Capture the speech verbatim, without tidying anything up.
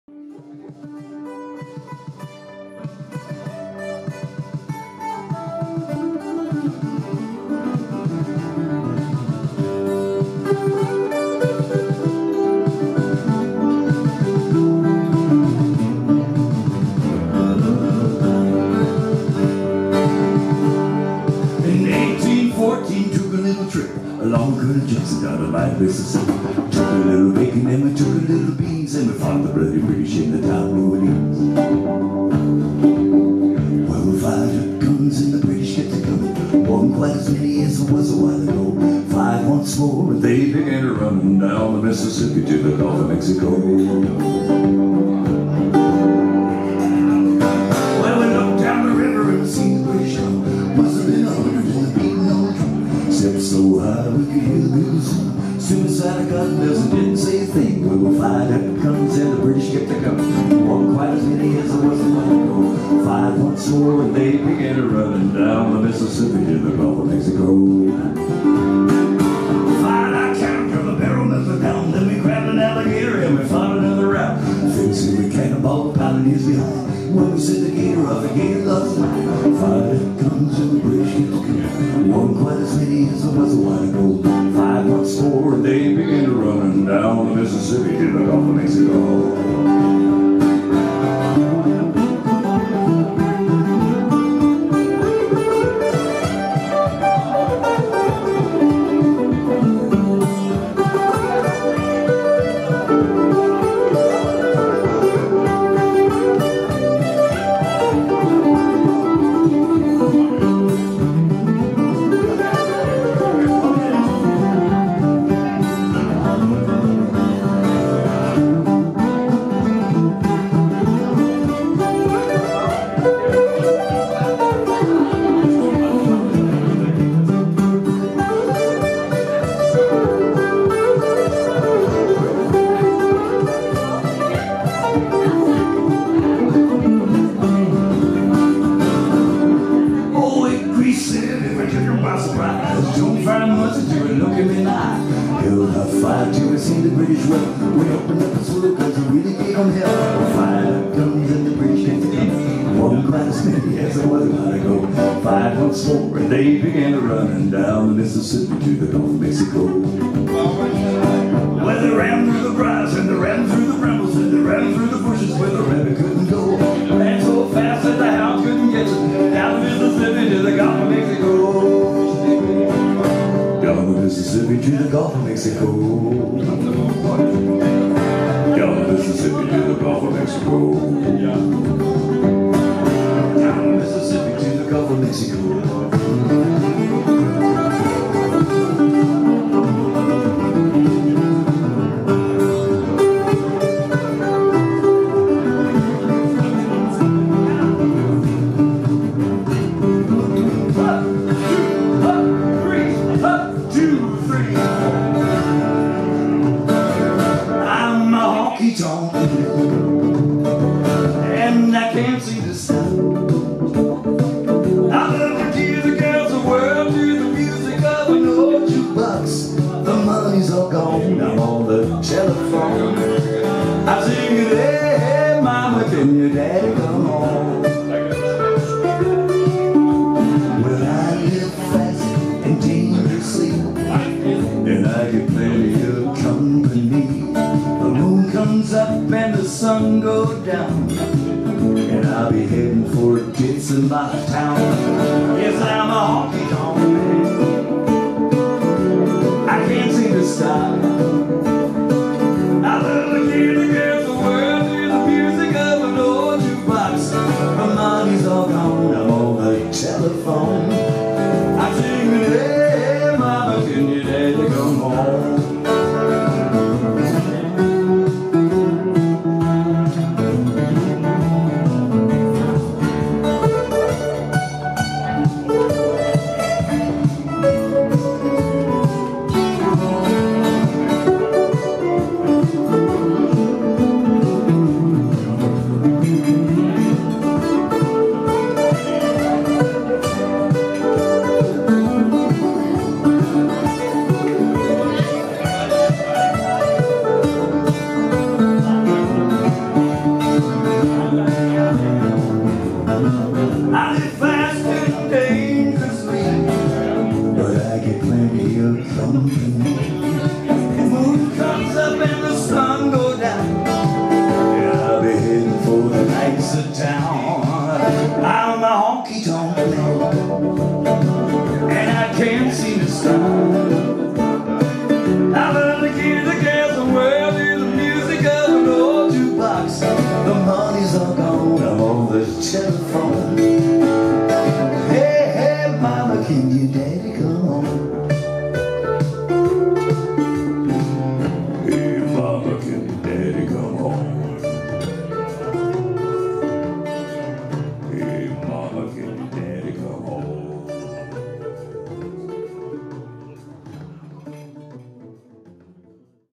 Along Colonel Jackson down the line, Mississippi. Took a little bacon and we took a little beans, and we fought the bloody British in the town of New Orleans. Well, we fired guns and the British kept it coming. Wasn't quite as many as it was a while ago. Fired once more and they began to run down the Mississippi to the Gulf of Mexico. Well, we looked down the river and we seen the British come. Must have been a hundred and a beating on the drum. Stepped so high we could hear the bugles sing. Suicide got doesn't didn't say a thing. We were fired up guns and the British kept it coming. Wasn't quite as many as there was a while ago. Fired once more and they began to running down the Mississippi to the Gulf of Mexico. Fired our cannon from the barrel nothing down. Then we grabbed an alligator and we fought another round. Fixing we cannonball pounding his behind. When we set the gator off, the gator lost his mind. Fired up guns and the British kept it coming. Wasn't quite as many as there was a while ago. Fired once more and they began to running down the Mississippi to the Gulf of Mexico. Don't find much to do and look at me now. Held up fire till we seen the British well. We opened up the swirl cause we really gave them hell. We fired up guns and the British kept it coming. Wasn't quite as many as there was a while ago. Fired once more and they began to running down the Mississippi to the Gulf of Mexico. Well, they ran through the briars and they ran through the brambles and they ran through the bushes where the rabbit couldn't go. Ran so fast that the hound couldn't catch it. Down the Mississippi to the Gulf of Mexico. Down the Mississippi to the Gulf of Mexico. Down the Mississippi to the Gulf of Mexico. Down the Mississippi to the Gulf of Mexico. And I can't seem to stop. I love to give the girls a whirl to the music of an old jukebox. The money's all gone, I'm on the telephone. I sing it, hey, hey, mama, can your daddy come home? Well, I live fast and dangerously, and I get plenty of company. The moon comes up and the sun goes down, and I'll be heading for a ditch in my town. Yes, I'm a honky-tonk man. I can't seem to stop.